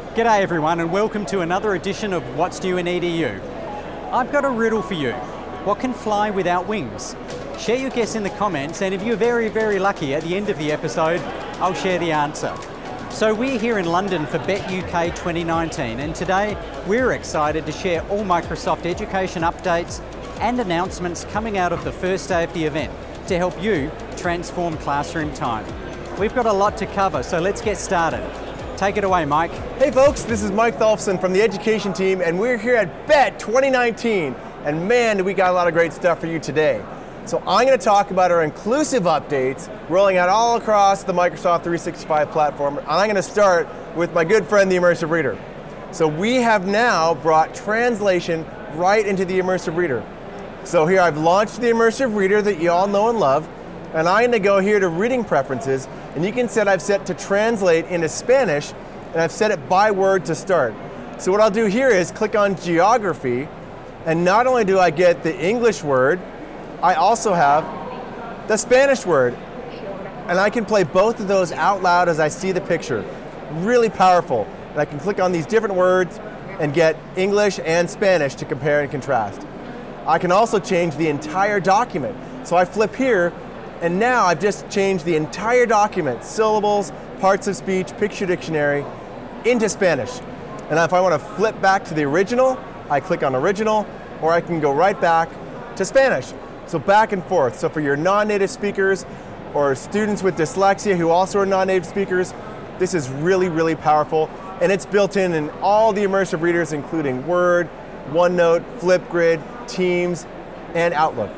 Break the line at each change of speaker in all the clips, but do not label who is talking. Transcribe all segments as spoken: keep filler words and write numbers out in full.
G'day everyone and welcome to another edition of What's New in E D U. I've got a riddle for you. What can fly without wings? Share your guess in the comments, and if you're very, very lucky, at the end of the episode, I'll share the answer. So we're here in London for Bett U K twenty nineteen, and today we're excited to share all Microsoft education updates and announcements coming out of the first day of the event to help you transform classroom time. We've got a lot to cover, so let's get started. Take it away, Mike.
Hey folks, this is Mike Tholfsen from the education team, and we're here at Bett twenty nineteen. And man, do we got a lot of great stuff for you today. So I'm going to talk about our inclusive updates rolling out all across the Microsoft three sixty-five platform. And I'm going to start with my good friend, the Immersive Reader. So we have now brought translation right into the Immersive Reader. So here I've launched the Immersive Reader that you all know and love. And I'm going to go here to reading preferences, and you can set I've set to translate into Spanish, and I've set it by word to start. So what I'll do here is click on geography, and not only do I get the English word, I also have the Spanish word. And I can play both of those out loud as I see the picture. Really powerful. And I can click on these different words and get English and Spanish to compare and contrast. I can also change the entire document. So I flip here, and now I've just changed the entire document, syllables, parts of speech, picture dictionary, into Spanish. And if I want to flip back to the original, I click on original, or I can go right back to Spanish. So back and forth. So for your non-native speakers or students with dyslexia who also are non-native speakers, this is really, really powerful. And it's built in in all the immersive readers, including Word, OneNote, Flipgrid, Teams, and Outlook.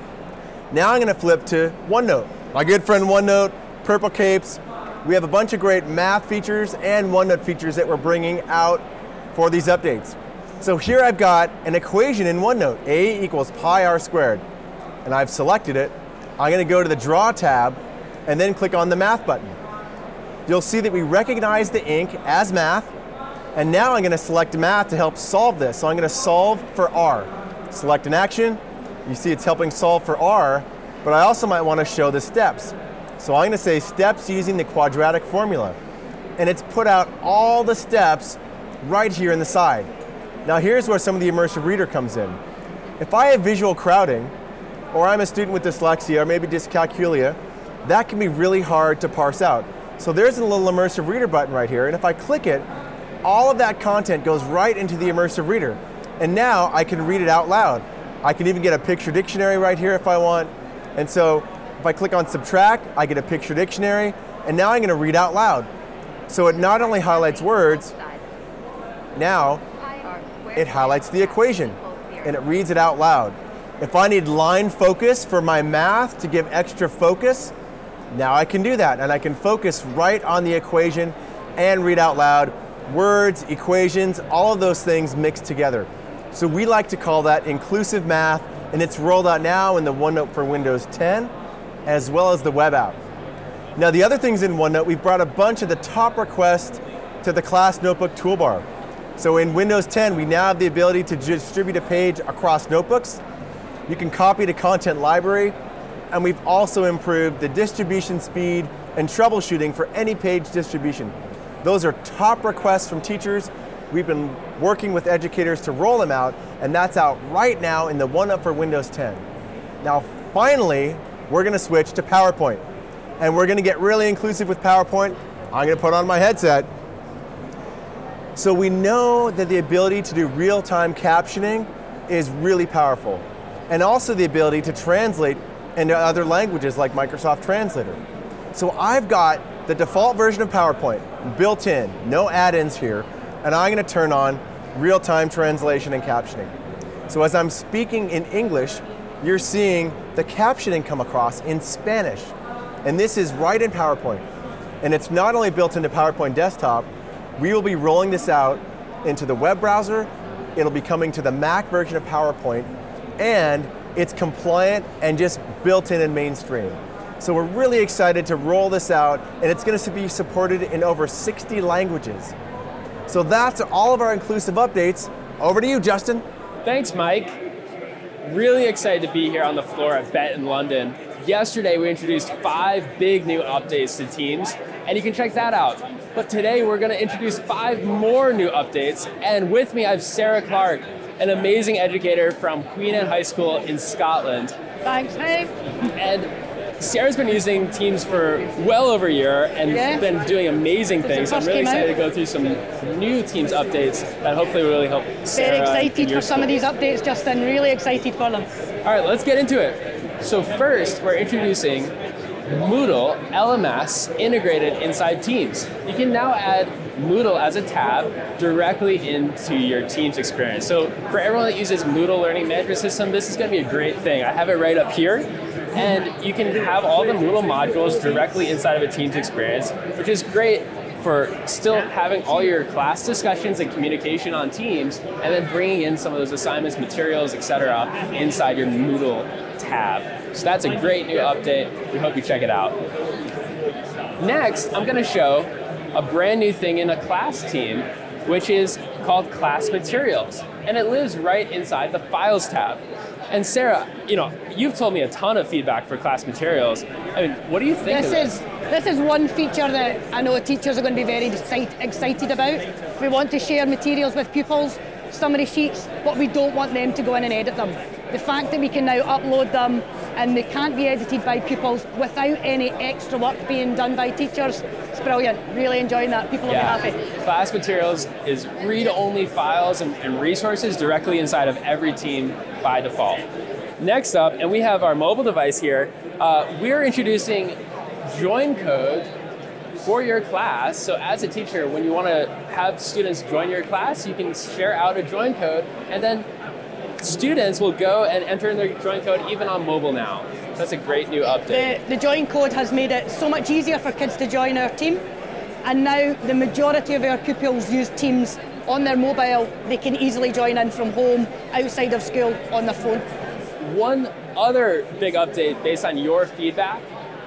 Now I'm going to flip to OneNote. My good friend OneNote, Purple Capes. We have a bunch of great math features and OneNote features that we're bringing out for these updates. So here I've got an equation in OneNote, A equals pi r squared. And I've selected it. I'm going to go to the Draw tab and then click on the Math button. You'll see that we recognize the ink as math, and now I'm going to select math to help solve this. So I'm going to solve for R. Select an action. You see it's helping solve for R, but I also might want to show the steps. So I'm going to say steps using the quadratic formula. And it's put out all the steps right here in the side. Now here's where some of the Immersive Reader comes in. If I have visual crowding, or I'm a student with dyslexia, or maybe dyscalculia, that can be really hard to parse out. So there's a little Immersive Reader button right here, and if I click it, all of that content goes right into the Immersive Reader. And now I can read it out loud. I can even get a picture dictionary right here if I want. And so if I click on subtract, I get a picture dictionary, and now I'm going to read out loud. So it not only highlights words, now it highlights the equation, and it reads it out loud. If I need line focus for my math to give extra focus, now I can do that, and I can focus right on the equation and read out loud. Words, equations, all of those things mixed together. So we like to call that inclusive math, and it's rolled out now in the OneNote for Windows ten, as well as the web app. Now the other things in OneNote, we've brought a bunch of the top requests to the class notebook toolbar. So in Windows ten, we now have the ability to distribute a page across notebooks. You can copy to content library, and we've also improved the distribution speed and troubleshooting for any page distribution. Those are top requests from teachers. We've been working with educators to roll them out, and that's out right now in the OneNote for Windows ten. Now finally, we're going to switch to PowerPoint, and we're going to get really inclusive with PowerPoint. I'm going to put on my headset. So we know that the ability to do real-time captioning is really powerful, and also the ability to translate into other languages like Microsoft Translator. So I've got the default version of PowerPoint built in, no add-ins here, and I'm going to turn on real-time translation and captioning. So as I'm speaking in English, you're seeing the captioning come across in Spanish, and this is right in PowerPoint. And it's not only built into PowerPoint Desktop, we will be rolling this out into the web browser. It'll be coming to the Mac version of PowerPoint, and it's compliant and just built in and mainstream. So we're really excited to roll this out, and it's going to be supported in over sixty languages. So that's all of our inclusive updates. Over to you, Justin.
Thanks, Mike. Really excited to be here on the floor at Bett in London. Yesterday, we introduced five big new updates to Teams, and you can check that out. But today we're going to introduce five more new updates. And with me I have Sarah Clark, an amazing educator from Queen Anne High School in Scotland.
Thanks, hey.
And Sarah's been using Teams for well over a year and
yeah.
been doing amazing
Since
things. I'm really excited out. to go through some new Teams updates that hopefully will really help Sarah.
Very excited for some
school.
of these updates, Justin. Really excited for them.
All right, let's get into it. So first, we're introducing Moodle L M S integrated inside Teams. You can now add Moodle as a tab directly into your Teams experience. So for everyone that uses Moodle Learning Management System, this is going to be a great thing. I have it right up here. And you can have all the Moodle modules directly inside of a Teams experience, which is great for still having all your class discussions and communication on Teams, and then bringing in some of those assignments, materials, et cetera, inside your Moodle tab. So that's a great new update. We hope you check it out. Next, I'm going to show a brand new thing in a class team, which is called Class Materials. And it lives right inside the Files tab. And Sarah, you know, you've told me a ton of feedback for Class Materials. I mean, what do you think
this
of this?
Is, this is one feature that I know teachers are going to be very excited about. We want to share materials with pupils, summary sheets, but we don't want them to go in and edit them. The fact that we can now upload them and they can't be edited by pupils without any extra work being done by teachers, it's brilliant. Really enjoying that. People will
yeah.
be happy.
Class Materials is read-only files and, and resources directly inside of every team by default. Next up, and we have our mobile device here, uh, we're introducing join code for your class. So as a teacher, when you want to have students join your class, you can share out a join code, and then students will go and enter in their join code even on mobile now. So that's a great new update.
The, the join code has made it so much easier for kids to join our team, and now the majority of our pupils use Teams on their mobile. They can easily join in from home, outside of school, on their phone.
One other big update based on your feedback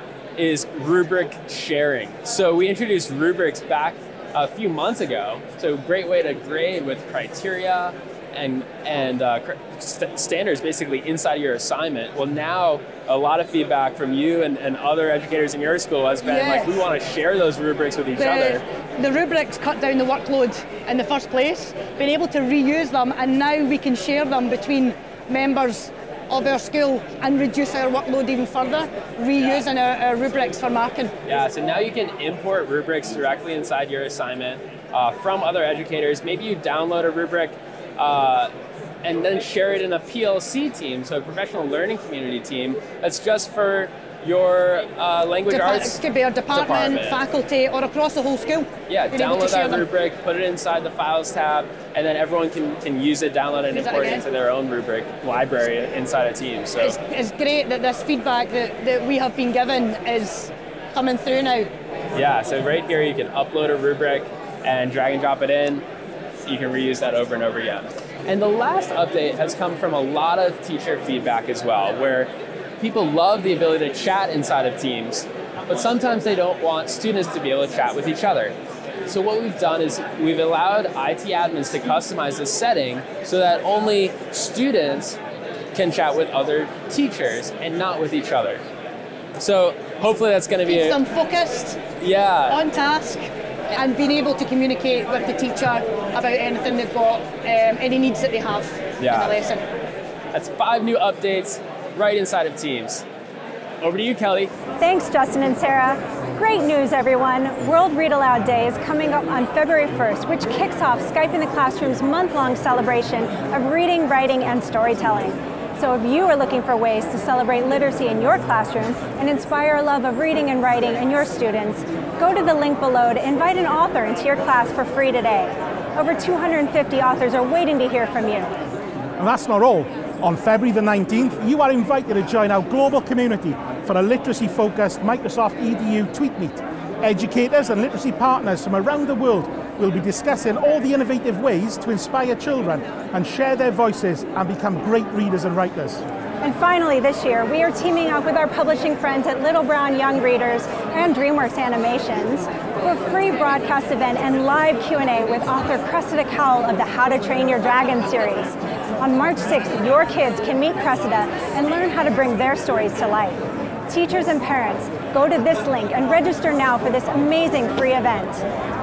is rubric sharing. So we introduced rubrics back a few months ago. So great way to grade with criteria and and uh, st standards basically inside your assignment. Well, now a lot of feedback from you and, and other educators in your school has been
yes.
like, we want to share those rubrics with each
the,
other.
The rubrics cut down the workload in the first place, being able to reuse them, and now we can share them between members of our school and reduce our workload even further, reusing yeah. our, our rubrics for marking.
Yeah, so now you can import rubrics directly inside your assignment uh, from other educators. Maybe you download a rubric uh, and then share it in a P L C team, so a professional learning community team, that's just for your uh, language
Dep
arts
It could be our department,
department,
faculty, or across the whole school.
Yeah,
Being
download that
them.
rubric, put it inside the Files tab, and then everyone can, can use it, download it, and
use
import
it
it into their own rubric library inside a team. So
it's, it's great that this feedback that, that we have been given is coming through now.
Yeah, so right here you can upload a rubric and drag and drop it in. You can reuse that over and over again. And the last update has come from a lot of teacher feedback as well, where people love the ability to chat inside of Teams, but sometimes they don't want students to be able to chat with each other. So what we've done is we've allowed I T admins to customize this setting so that only students can chat with other teachers and not with each other. So hopefully that's going to be
Keeps
a,
them focused,
yeah,
on task, and being able to communicate with the teacher about anything they've got, um, any needs that they have
yeah.
in the lesson.
That's five new updates right inside of Teams. Over to you, Kelly.
Thanks, Justin and Sarah. Great news, everyone. World Read Aloud Day is coming up on February first, which kicks off Skype in the Classroom's month-long celebration of reading, writing, and storytelling. So if you are looking for ways to celebrate literacy in your classroom and inspire a love of reading and writing in your students, go to the link below to invite an author into your class for free today. Over two hundred fifty authors are waiting to hear from you.
And that's not all. On February the nineteenth, you are invited to join our global community for a literacy-focused Microsoft E D U tweet meet. Educators and literacy partners from around the world will be discussing all the innovative ways to inspire children and share their voices and become great readers and writers.
And finally, this year, we are teaming up with our publishing friends at Little Brown Young Readers and DreamWorks Animations for a free broadcast event and live Q and A with author Cressida Cowell of the How to Train Your Dragon series. On March sixth, your kids can meet Cressida and learn how to bring their stories to life. Teachers and parents, go to this link and register now for this amazing free event.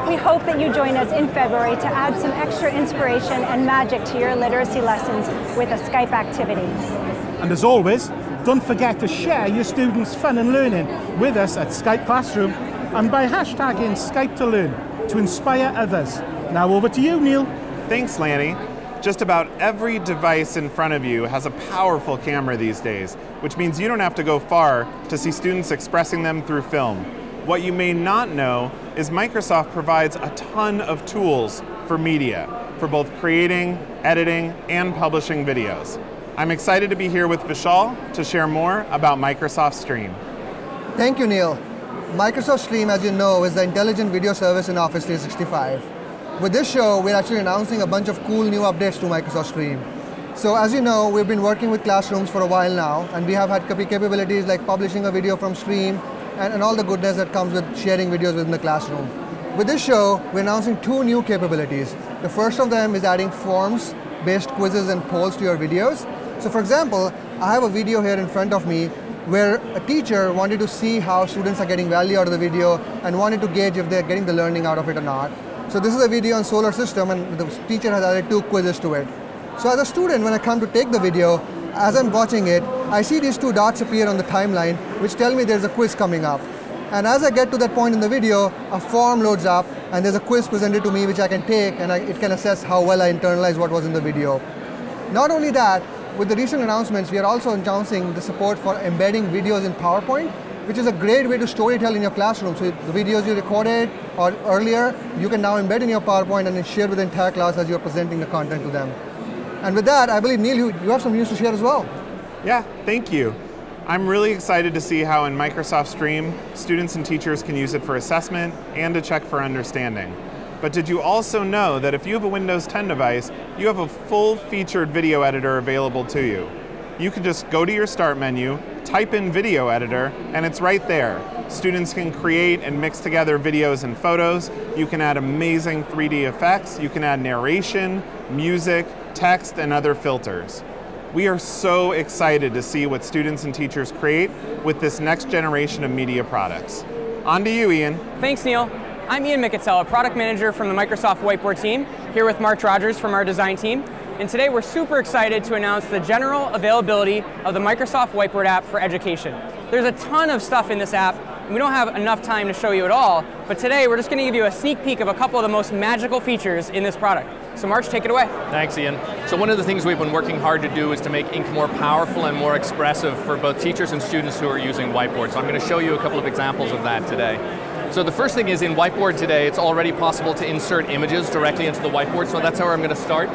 We hope that you join us in February to add some extra inspiration and magic to your literacy lessons with a Skype activity.
And as always, don't forget to share your students' fun and learning with us at Skype Classroom and by hashtagging Skype to Learn to inspire others. Now over to you, Neil.
Thanks, Lanny. Just about every device in front of you has a powerful camera these days, which means you don't have to go far to see students expressing them through film. What you may not know is Microsoft provides a ton of tools for media, for both creating, editing, and publishing videos. I'm excited to be here with Vishal to share more about Microsoft Stream.
Thank you, Neil. Microsoft Stream, as you know, is the intelligent video service in Office three sixty-five. With this show, we're actually announcing a bunch of cool new updates to Microsoft Stream. So as you know, we've been working with classrooms for a while now, and we have had capabilities like publishing a video from Stream and, and all the goodness that comes with sharing videos within the classroom. With this show, we're announcing two new capabilities. The first of them is adding forms-based quizzes and polls to your videos. So for example, I have a video here in front of me where a teacher wanted to see how students are getting value out of the video and wanted to gauge if they're getting the learning out of it or not. So this is a video on solar system, and the teacher has added two quizzes to it. So as a student, when I come to take the video, as I'm watching it, I see these two dots appear on the timeline, which tell me there's a quiz coming up. And as I get to that point in the video, a form loads up, and there's a quiz presented to me which I can take, and I, it can assess how well I internalized what was in the video. Not only that, with the recent announcements, we are also announcing the support for embedding videos in PowerPoint, which is a great way to storytell in your classroom. So the videos you recorded or earlier, you can now embed in your PowerPoint and then share with the entire class as you're presenting the content to them. And with that, I believe, Neil, you, you have some news to share as well.
Yeah, thank you. I'm really excited to see how in Microsoft Stream, students and teachers can use it for assessment and to check for understanding. But did you also know that if you have a Windows ten device, you have a full-featured video editor available to you? You can just go to your Start menu, type in Video Editor, and it's right there. Students can create and mix together videos and photos. You can add amazing three D effects. You can add narration, music, text, and other filters. We are so excited to see what students and teachers create with this next generation of media products. On to you, Ian.
Thanks, Neil. I'm Ian Miketzel, a product manager from the Microsoft Whiteboard team, here with Mark Rogers from our design team. And today we're super excited to announce the general availability of the Microsoft Whiteboard app for education. There's a ton of stuff in this app, and we don't have enough time to show you it all, but today we're just going to give you a sneak peek of a couple of the most magical features in this product. So March, take it away.
Thanks, Ian. So one of the things we've been working hard to do is to make ink more powerful and more expressive for both teachers and students who are using Whiteboard. So I'm going to show you a couple of examples of that today. So the first thing is in Whiteboard today, it's already possible to insert images directly into the Whiteboard, so that's how I'm going to start.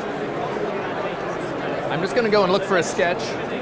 I'm just going to go and look for a sketch.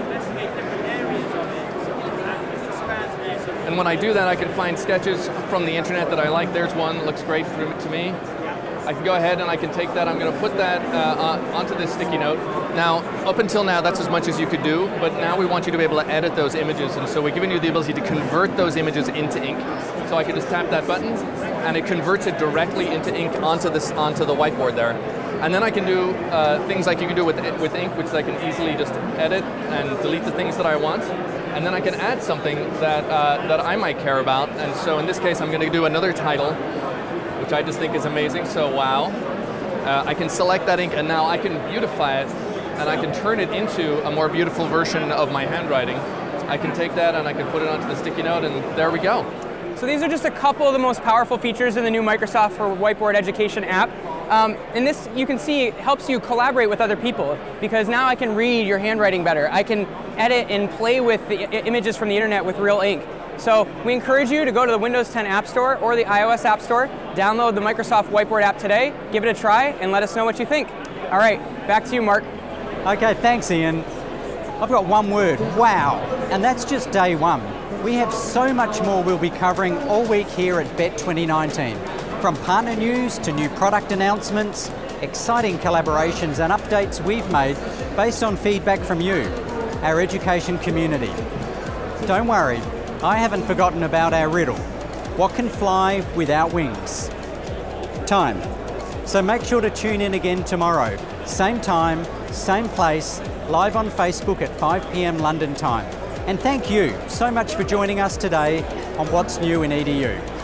And when I do that, I can find sketches from the internet that I like. There's one that looks great for, to me. I can go ahead and I can take that. I'm going to put that uh, on, onto this sticky note. Now, up until now, that's as much as you could do, but now we want you to be able to edit those images, and so we're giving you the ability to convert those images into ink. So I can just tap that button, and it converts it directly into ink onto this onto the whiteboard there. And then I can do uh, things like you can do with with ink, which I can easily just edit and delete the things that I want. And then I can add something that uh, that I might care about. And so in this case, I'm going to do another title, which I just think is amazing. So wow, uh, I can select that ink, and now I can beautify it, and I can turn it into a more beautiful version of my handwriting. I can take that and I can put it onto the sticky note, and there we go.
So these are just a couple of the most powerful features in the new Microsoft for Whiteboard Education app. Um, and this, you can see, helps you collaborate with other people, because now I can read your handwriting better. I can edit and play with the images from the internet with real ink. So we encourage you to go to the Windows ten App Store or the iOS App Store, download the Microsoft Whiteboard app today, give it a try, and let us know what you think. All right, back to you, Mark.
Okay, thanks, Ian. I've got one word, wow, and that's just day one. We have so much more we'll be covering all week here at Bett twenty nineteen. From partner news to new product announcements, exciting collaborations and updates we've made based on feedback from you, our education community. Don't worry, I haven't forgotten about our riddle. What can fly without wings? Time. So make sure to tune in again tomorrow. Same time, same place, live on Facebook at five p m London time. And thank you so much for joining us today on What's New in E D U.